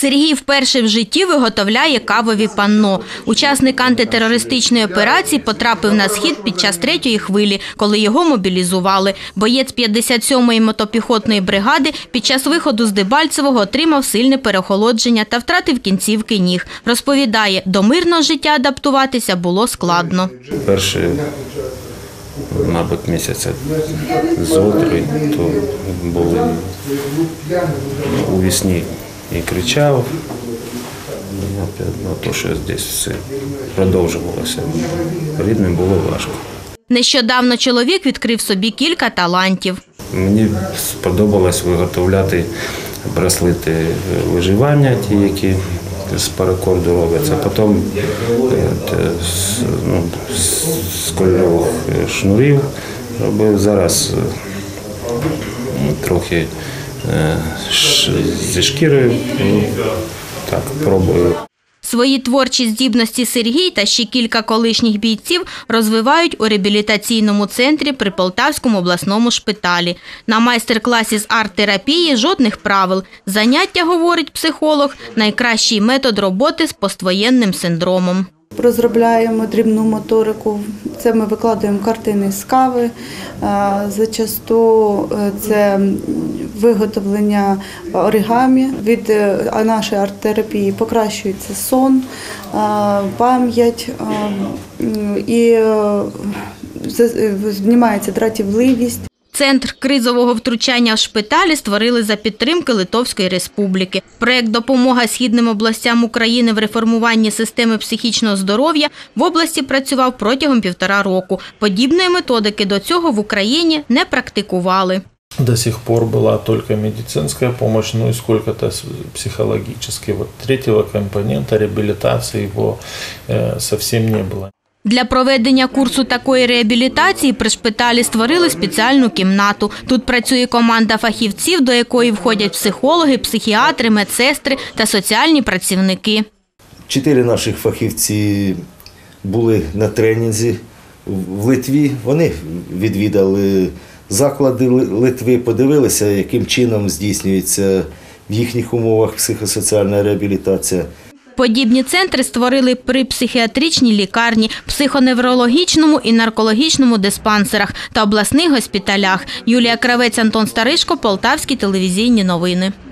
Сергій вперше в житті виготовляє кавові панно. Учасник антитерористичної операції потрапив на схід під час 3-ї хвилі, коли його мобілізували. Боєць 57-ї мотопіхотної бригади під час виходу з Дебальцевого отримав сильне переохолодження та втратив кінцівки ніг. Розповідає, до мирного життя адаптуватися було складно. Перші, мабуть, місяця зо-3, то були у вісні і кричав, то, що тут все продовжувалося. Рідним було важко. Нещодавно чоловік відкрив собі кілька талантів. Мені сподобалось виготовляти браслети виживання, ті, які з паракорду робляться. Потім з кольорових шнурів робив. Зараз трохи зі шкірою, так, пробую. Свої творчі здібності Сергій та ще кілька колишніх бійців розвивають у реабілітаційному центрі при Полтавському обласному шпиталі. На майстер-класі з арт-терапії жодних правил. Заняття, говорить психолог, найкращий метод роботи з поствоєнним синдромом. Розробляємо дрібну моторику. Це ми викладаємо картини з кави. Зачасту це виготовлення оригамі. Від нашої арт-терапії покращується сон, пам'ять і знімається дратівливість. Центр кризового втручання в шпиталі створили за підтримки Литовської Республіки. Проєкт «Допомога східним областям України в реформуванні системи психічного здоров'я» в області працював протягом 1,5 року. Подібної методики до цього в Україні не практикували. До сих пор была только медицинская помощь, ну и сколько-то психологической. Вот третьего компонента реабилитации его совсем не было. Для проведення курсу такої реабілітації при шпиталі створили спеціальну кімнату. Тут працює команда фахівців, до якої входять психологи, психіатри, медсестри та соціальні працівники. 4 наших фахівці були на тренінгі в Литві. Вони відвідали заклади Литви, подивилися, яким чином здійснюється в їхніх умовах психосоціальна реабілітація. Подібні центри створили при психіатричній лікарні, психоневрологічному і наркологічному диспансерах та обласних госпіталях. Юлія Кравець, Антон Старишко, Полтавські телевізійні новини.